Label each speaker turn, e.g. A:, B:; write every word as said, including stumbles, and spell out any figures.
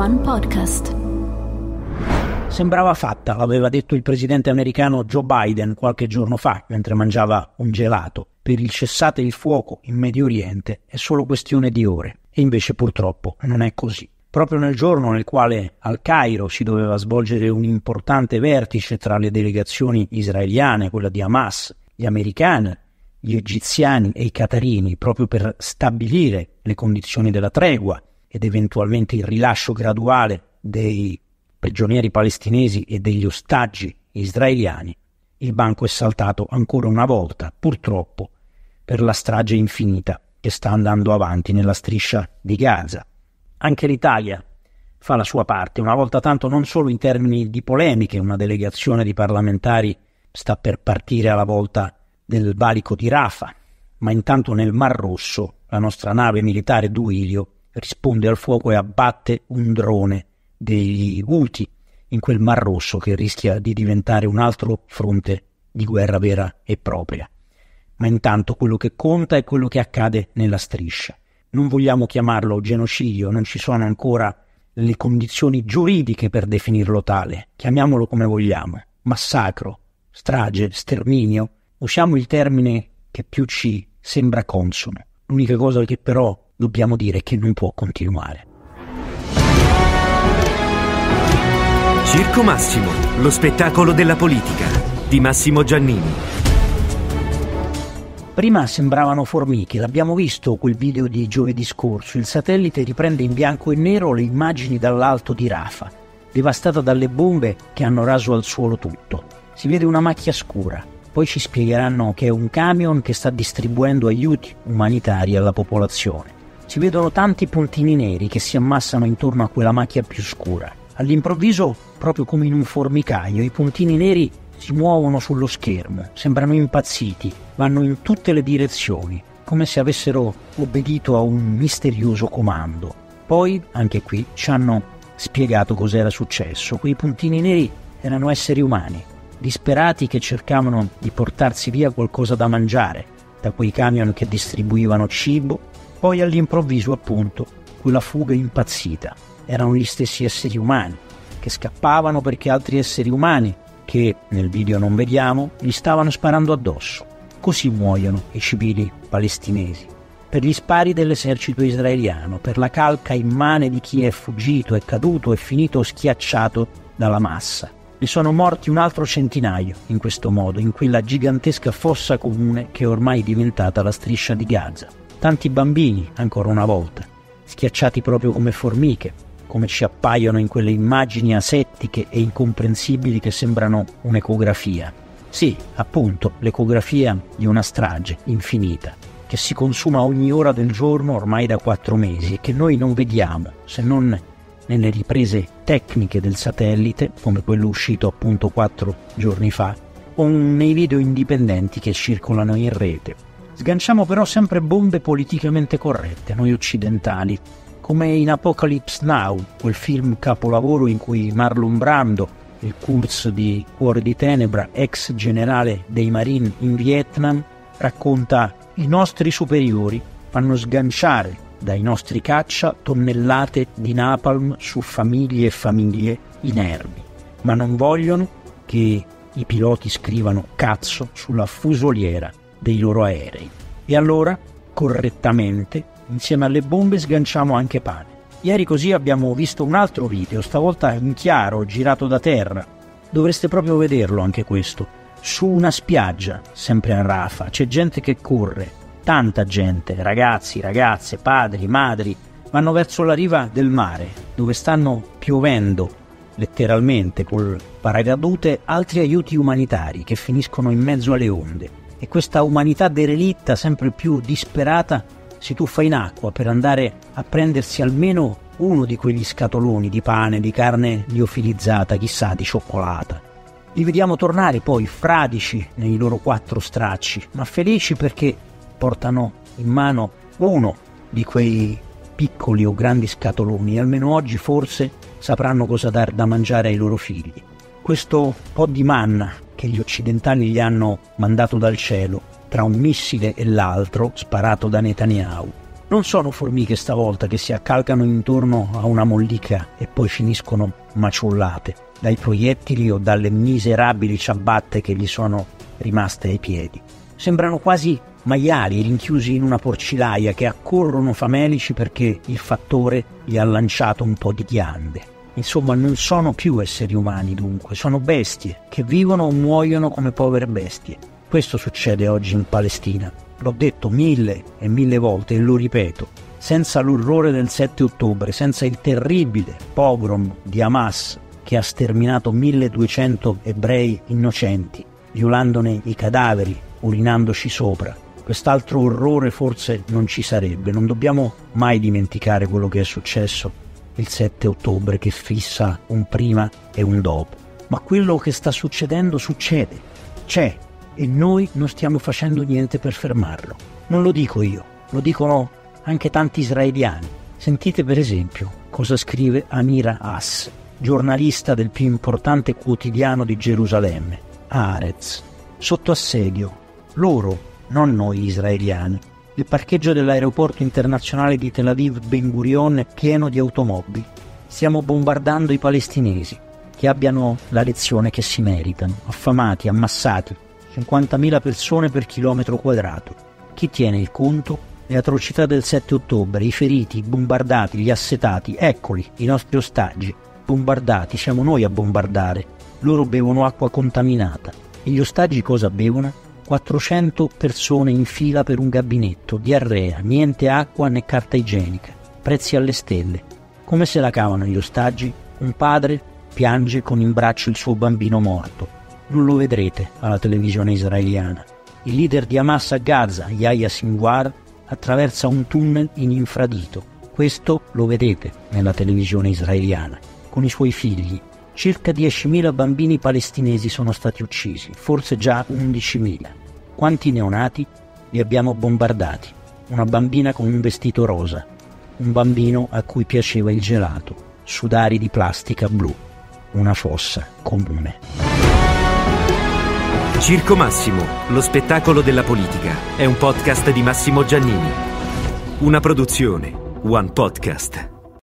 A: One Podcast.
B: Sembrava fatta, l'aveva detto il presidente americano Joe Biden qualche giorno fa, mentre mangiava un gelato. Per il cessate il fuoco in Medio Oriente è solo questione di ore. E invece purtroppo non è così. Proprio nel giorno nel quale al Cairo si doveva svolgere un importante vertice tra le delegazioni israeliane, quella di Hamas, gli americani, gli egiziani e i qatarini, proprio per stabilire le condizioni della tregua ed eventualmente il rilascio graduale dei prigionieri palestinesi e degli ostaggi israeliani, il banco è saltato ancora una volta, purtroppo, per la strage infinita che sta andando avanti nella striscia di Gaza. Anche l'Italia fa la sua parte, una volta tanto non solo in termini di polemiche, una delegazione di parlamentari sta per partire alla volta del valico di Rafah, ma intanto nel Mar Rosso la nostra nave militare Duilio risponde al fuoco e abbatte un drone degli Houthi in quel Mar Rosso che rischia di diventare un altro fronte di guerra vera e propria. Ma intanto quello che conta è quello che accade nella striscia. Non vogliamo chiamarlo genocidio, non ci sono ancora le condizioni giuridiche per definirlo tale. Chiamiamolo come vogliamo. Massacro, strage, sterminio. Usiamo il termine che più ci sembra consono. L'unica cosa che però dobbiamo dire è che non può continuare.
C: Circo Massimo, lo spettacolo della politica, di Massimo Giannini.
B: Prima sembravano formiche, l'abbiamo visto quel video di giovedì scorso. Il satellite riprende in bianco e nero le immagini dall'alto di Rafah, devastata dalle bombe che hanno raso al suolo tutto. Si vede una macchia scura, poi ci spiegheranno che è un camion che sta distribuendo aiuti umanitari alla popolazione. Si vedono tanti puntini neri che si ammassano intorno a quella macchia più scura. All'improvviso, proprio come in un formicaio, i puntini neri si muovono sullo schermo, sembrano impazziti, vanno in tutte le direzioni, come se avessero obbedito a un misterioso comando. Poi, anche qui, ci hanno spiegato cos'era successo. Quei puntini neri erano esseri umani, disperati che cercavano di portarsi via qualcosa da mangiare, da quei camion che distribuivano cibo. Poi all'improvviso, appunto, quella fuga impazzita. Erano gli stessi esseri umani che scappavano perché altri esseri umani, che nel video non vediamo, gli stavano sparando addosso. Così muoiono i civili palestinesi, per gli spari dell'esercito israeliano, per la calca immane di chi è fuggito, è caduto e finito schiacciato dalla massa. Ne sono morti un altro centinaio in questo modo, in quella gigantesca fossa comune che è ormai diventata la striscia di Gaza. Tanti bambini, ancora una volta, schiacciati proprio come formiche, come ci appaiono in quelle immagini asettiche e incomprensibili che sembrano un'ecografia. Sì, appunto, l'ecografia di una strage infinita, che si consuma ogni ora del giorno ormai da quattro mesi e che noi non vediamo, se non nelle riprese tecniche del satellite, come quello uscito appunto quattro giorni fa, o nei video indipendenti che circolano in rete. Sganciamo però sempre bombe politicamente corrette, noi occidentali, come in Apocalypse Now, quel film capolavoro in cui Marlon Brando, il Kurz di Cuore di Tenebra, ex generale dei Marine in Vietnam, racconta i nostri superiori fanno sganciare dai nostri caccia tonnellate di napalm su famiglie e famiglie inermi, ma non vogliono che i piloti scrivano cazzo sulla fusoliera dei loro aerei. E allora, correttamente, insieme alle bombe sganciamo anche pane. Ieri così abbiamo visto un altro video, stavolta in chiaro, girato da terra. Dovreste proprio vederlo anche questo. Su una spiaggia, sempre a Rafah, c'è gente che corre, tanta gente, ragazzi, ragazze, padri, madri, vanno verso la riva del mare, dove stanno piovendo, letteralmente, col paracadute, altri aiuti umanitari che finiscono in mezzo alle onde. E questa umanità derelitta, sempre più disperata, si tuffa in acqua per andare a prendersi almeno uno di quegli scatoloni di pane, di carne liofilizzata, chissà, di cioccolata. Li vediamo tornare poi fradici nei loro quattro stracci, ma felici perché portano in mano uno di quei piccoli o grandi scatoloni e almeno oggi forse sapranno cosa dar da mangiare ai loro figli. Questo po' di manna che gli occidentali gli hanno mandato dal cielo, tra un missile e l'altro, sparato da Netanyahu, Non sono formiche stavolta che si accalcano intorno a una mollica e poi finiscono maciullate dai proiettili o dalle miserabili ciabatte che gli sono rimaste ai piedi. Sembrano quasi maiali rinchiusi in una porcilaia che accorrono famelici perché il fattore gli ha lanciato un po' di ghiande. Insomma, non sono più esseri umani dunque, sono bestie che vivono o muoiono come povere bestie. Questo succede oggi in Palestina. L'ho detto mille e mille volte e lo ripeto, senza l'orrore del sette ottobre, senza il terribile pogrom di Hamas che ha sterminato milleduecento ebrei innocenti, violandone i cadaveri, urinandoci sopra, quest'altro orrore forse non ci sarebbe. Non dobbiamo mai dimenticare quello che è successo il sette ottobre, che fissa un prima e un dopo. Ma quello che sta succedendo succede, c'è, e noi non stiamo facendo niente per fermarlo. Non lo dico io, lo dicono anche tanti israeliani. Sentite per esempio cosa scrive Amira Hass, giornalista del più importante quotidiano di Gerusalemme, Haaretz. Sotto assedio, loro, non noi israeliani. Il parcheggio dell'aeroporto internazionale di Tel Aviv Ben Gurion è pieno di automobili. Stiamo bombardando i palestinesi, che abbiano la lezione che si meritano, affamati, ammassati, cinquantamila persone per chilometro quadrato. Chi tiene il conto? Le atrocità del sette ottobre, i feriti, i bombardati, gli assetati, eccoli, i nostri ostaggi, bombardati, siamo noi a bombardare. Loro bevono acqua contaminata. E gli ostaggi cosa bevono? quattrocento persone in fila per un gabinetto, diarrea, niente acqua né carta igienica, prezzi alle stelle. Come se la cavano gli ostaggi? Un padre piange con in braccio il suo bambino morto. Non lo vedrete alla televisione israeliana. Il leader di Hamas a Gaza, Yahya Sinwar, attraversa un tunnel in infradito. Questo lo vedete nella televisione israeliana, con i suoi figli. Circa diecimila bambini palestinesi sono stati uccisi, forse già undicimila. Quanti neonati? Li abbiamo bombardati. Una bambina con un vestito rosa, un bambino a cui piaceva il gelato, sudari di plastica blu, una fossa comune.
C: Circo Massimo, lo spettacolo della politica, è un podcast di Massimo Giannini. Una produzione One Podcast.